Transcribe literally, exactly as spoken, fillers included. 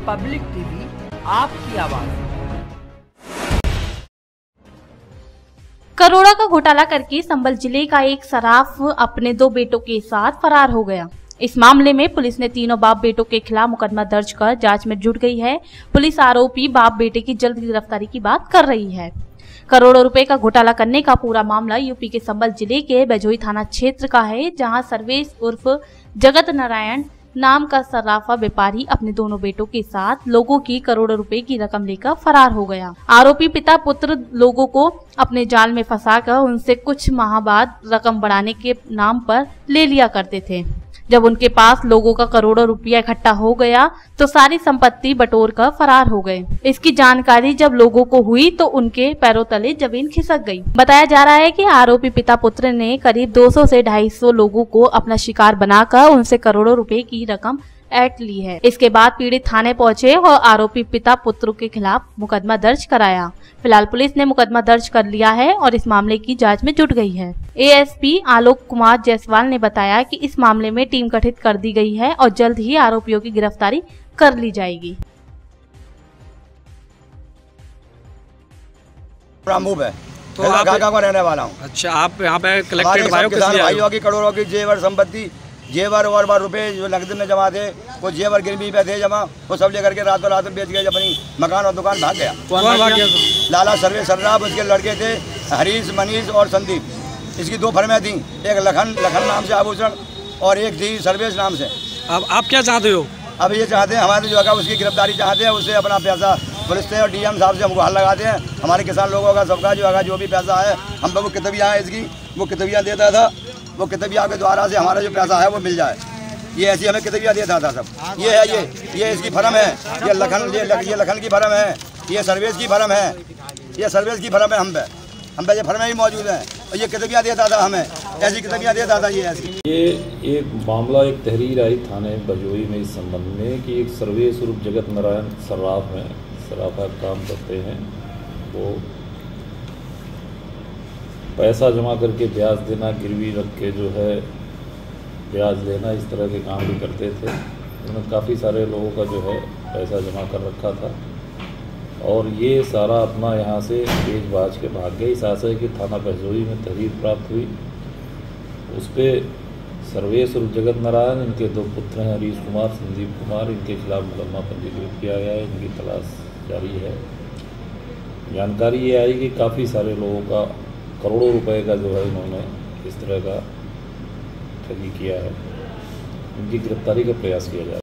Public TV, आपकी आवाज। करोड़ों का घोटाला करके संभल जिले का एक सराफ अपने दो बेटों के साथ फरार हो गया। इस मामले में पुलिस ने तीनों बाप बेटों के खिलाफ मुकदमा दर्ज कर जांच में जुट गई है। पुलिस आरोपी बाप बेटे की जल्द गिरफ्तारी की बात कर रही है। करोड़ों रुपए का घोटाला करने का पूरा मामला यूपी के संभल जिले के बजोई थाना क्षेत्र का है, जहां सर्वेश उर्फ जगत नारायण नाम का सर्राफा व्यापारी अपने दोनों बेटों के साथ लोगों की करोड़ों रुपए की रकम लेकर फरार हो गया। आरोपी पिता पुत्र लोगों को अपने जाल में फंसाकर उनसे कुछ माह बाद रकम बढ़ाने के नाम पर ले लिया करते थे। जब उनके पास लोगों का करोड़ों रुपया इकट्ठा हो गया तो सारी संपत्ति बटोर कर फरार हो गए। इसकी जानकारी जब लोगों को हुई तो उनके पैरों तले जमीन खिसक गई। बताया जा रहा है कि आरोपी पिता पुत्र ने करीब दो सौ से ढाई सौ लोगों को अपना शिकार बनाकर उनसे करोड़ों रुपए की रकम ऐंठ ली है। इसके बाद पीड़ित थाने पहुंचे और आरोपी पिता पुत्र के खिलाफ मुकदमा दर्ज कराया। फिलहाल पुलिस ने मुकदमा दर्ज कर लिया है और इस मामले की जांच में जुट गई है। एएसपी आलोक कुमार जायसवाल ने बताया कि इस मामले में टीम गठित कर दी गई है और जल्द ही आरोपियों की गिरफ्तारी कर ली जाएगी। है तो आप काका को रहने वाला हूँ। अच्छा, आप यहाँ पे कलेक्टेड भाइयों की करोड़ों की जेवर संपत्ति, जेवर और बार रुपए जो नकद में जमा थे, वो जेवर गिरवी पे थे जमा, वो सब लेकर के रात रात बेच गए, अपनी मकान और दुकान भाग गया। भाग गया? लाला सर्वे सर्राफ, उसके लड़के थे हरीश, मनीष और संदीप। इसकी दो फर्में थी, एक लखन लखन नाम से आभूषण और एक थी सर्वेश नाम से। अब आप क्या चाहते हो? अब ये चाहते हैं हमारे जो है उसकी गिरफ्तारी चाहते हैं, उससे अपना पैसा पुलिस से और डीएम साहब से हम गुहार लगाते हैं। हमारे किसान लोगों का सबका जो है जो भी पैसा है, हम लोग कितबिया है इसकी, वो कितबिया देता था, वो कितबिया के द्वारा से हमारा जो पैसा है वो मिल जाए। ये ऐसी हमें कितबिया देता था सब। ये है ये ये इसकी फर्म है, ये लखन ये ये लखन की फर्म है, ये सर्वेश की फर्म है, ये सर्वेश की फर्म है। हम पे हम पे ये फर्में भी मौजूद हैं और ये कितबिया देता था हमें, ऐसी कितबिया देता था। ये ऐसी ये एक मामला, एक तहरीर आई थाने बजोई में इस संबंध में कि एक सर्वेश उर्फ जगत नारायण सर्राफ में सराफा काम करते हैं। वो पैसा जमा करके ब्याज देना, गिरवी रख के जो है ब्याज लेना, इस तरह के काम भी करते थे। उन्होंने काफ़ी सारे लोगों का जो है पैसा जमा कर रखा था और ये सारा अपना यहाँ से बेच बाज के भाग गए। इस आशय की थाना बजोई में तहरीर प्राप्त हुई। उस पर सर्वेश और जगत नारायण, इनके दो पुत्र हैं हरीश कुमार, संदीप कुमार, इनके खिलाफ मुकदमा पंजीकृत किया गया है। इनकी तलाश जारी है। जानकारी ये आई कि काफ़ी सारे लोगों का करोड़ों रुपए का जो है इन्होंने इस तरह का ठगी किया है। इनकी गिरफ्तारी का प्रयास किया जा रहा है।